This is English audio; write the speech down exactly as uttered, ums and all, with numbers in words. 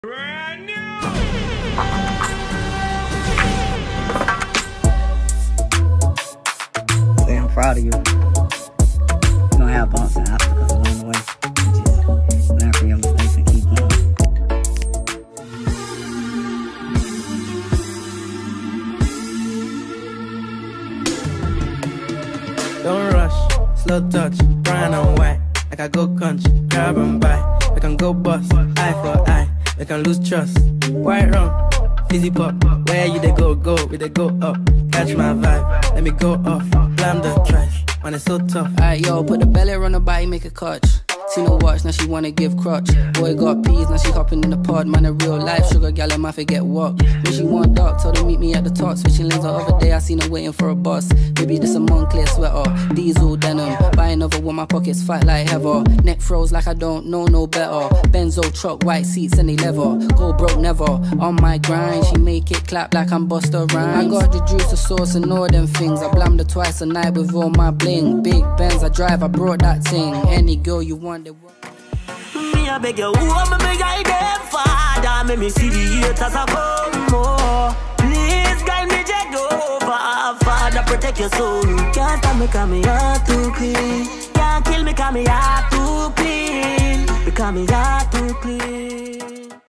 Brand new. Say I'm proud of you. You're gonna have bumps and obstacles along the way. Just learn from your mistakes and keep going. Don't rush, slow touch, brown and white. Like I go country, grab and buy. I can go bust, eye for eye. I can lose trust. White rum, fizzy pop. Where you they go, go, we they go up. Catch my vibe, let me go off. Blam the trash, man it's so tough. Alright, yo, put the belly on the body, make a clutch. Seen her watch, now she wanna give crutch. Boy got peas, now she hopping in the pod. Man, a real life sugar gal, I forget what. When she want dark, told her meet me at the top. Switching lanes the other day, I seen her waiting for a bus. Maybe this a Moncler sweater, diesel denim. Buy another one, my pockets fight like heather. Neck froze like I don't know no better. Benzo truck, white seats and they leather. Go broke never, on my grind. She make it clap like I'm Busta Rhymes. I got the juice, the sauce and all them things. I blammed her twice a night with all my bling. Big Benz I drive, I brought that thing. Any girl you want, they want. Me I beg you, who am I me guide them, Father? Make me see the haters a come more. Please guide me, Jehovah. Father, protect your soul. Can't stop me 'cause me heart too clean. Can't kill me 'cause me heart too clean. Because me heart too clean.